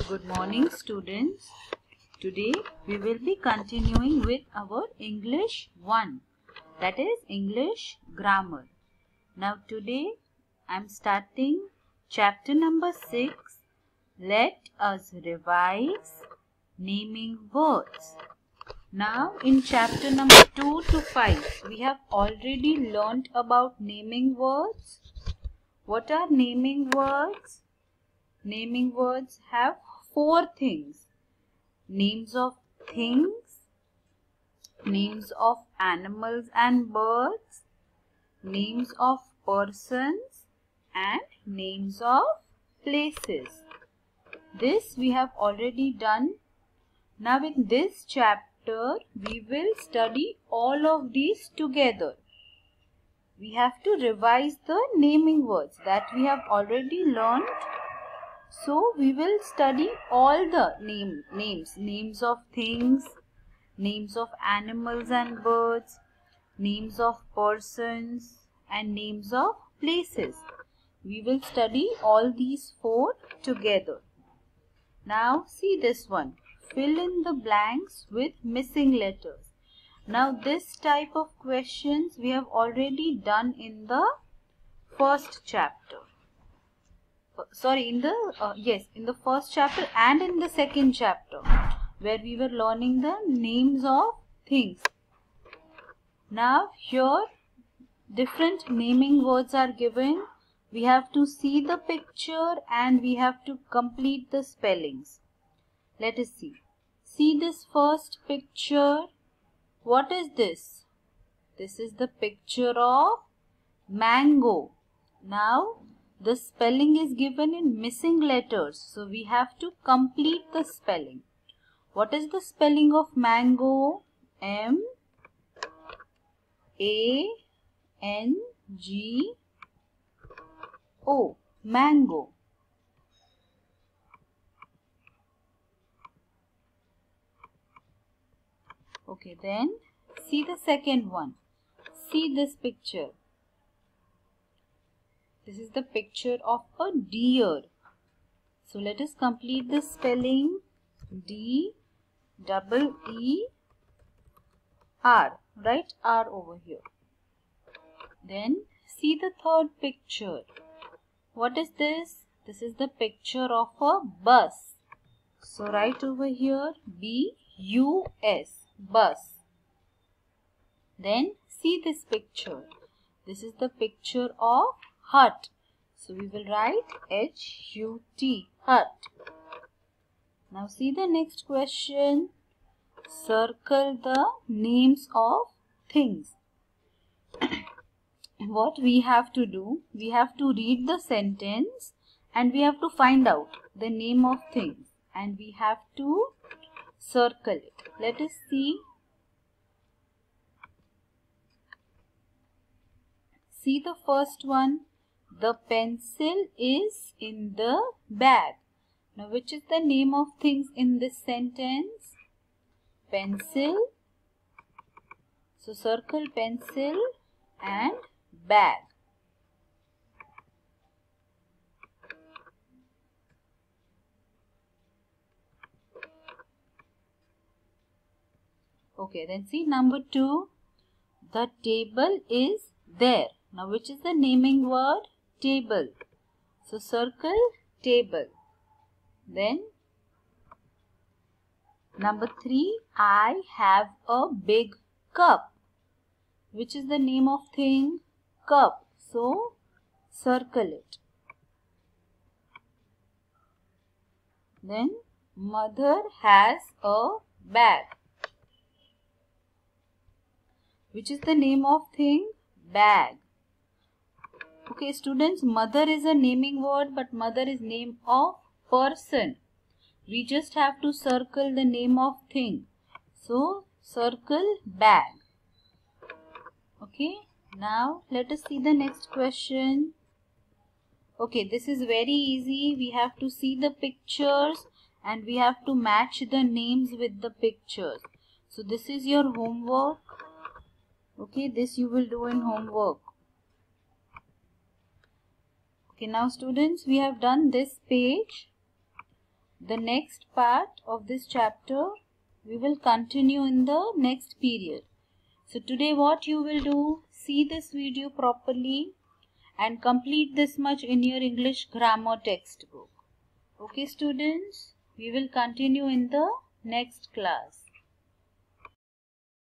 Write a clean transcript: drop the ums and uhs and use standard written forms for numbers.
Good morning, students. Today we will be continuing with our English 1, that is English grammar. Now today I am starting chapter number 6. Let us revise naming words. Now in chapter number 2 to 5 we have already learnt about naming words. What are naming words? Naming words have 4 things: names of things, names of animals and birds, names of persons, and names of places. This we have already done. Now in this chapter we will study all of these together. We have to revise the naming words that we have already learned. So we will study all the names of things, names of animals and birds, names of persons, and names of places. We will study all these 4 together. Now see this one. Fill in the blanks with missing letters. Now this type of questions we have already done in the first chapter. In the first chapter and in the second chapter, where we were learning the names of things. Now here different naming words are given. We have to see the picture and we have to complete the spellings. Let us see. See this first picture. What is this? This is the picture of mango. Now the spelling is given in missing letters, so we have to complete the spelling. What is the spelling of mango? M-A-N-G-O. Mango. Okay, then see the second one. See this picture. This is the picture of a deer. So let us complete the spelling. D-E-E-R. Write R over here. Then see the third picture. What is this? This is the picture of a bus. So write over here B-U-S. Bus. Then see this picture. This is the picture of hut. So we will write H-U-T, hut. Now see the next question. Circle the names of things. What we have to do, we have to read the sentence and we have to find out the name of things and we have to circle it. Let us see. See the first one. The pencil is in the bag. Now which is the name of things in this sentence? Pencil. So circle pencil and bag. Okay, then see number 2. The table is there. Now which is the naming word? Table. So circle table. Then number 3. I have a big cup. Which is the name of thing? Cup. So circle it. Then mother has a bag. Which is the name of thing? Bag. Okay, students, mother is a naming word, but mother is name of person. We just have to circle the name of thing. So, circle bag. Okay, now let us see the next question. Okay, this is very easy. We have to see the pictures and we have to match the names with the pictures. So, this is your homework. Okay, this you will do in homework. Okay, now students, we have done this page. the next part of this chapter we will continue in the next period. So today what you will do, see this video properly and complete this much in your English grammar textbook. Okay students, we will continue in the next class.